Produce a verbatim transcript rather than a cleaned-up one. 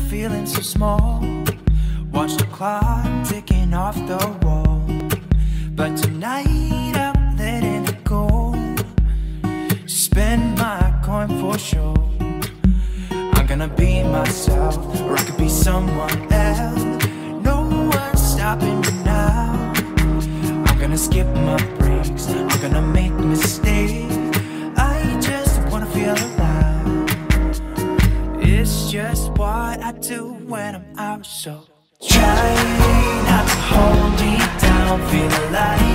feeling so small. Watch the clock ticking off the wall. But tonight I'm letting it go. Spend my coin for sure. I'm gonna be myself, or I could be someone else. No one's stopping me now. I'm gonna skip my breaks, I'm gonna make mistakes. I just wanna feel alive. It's just what I do when I'm out, so try not to hold me down. Feel alive.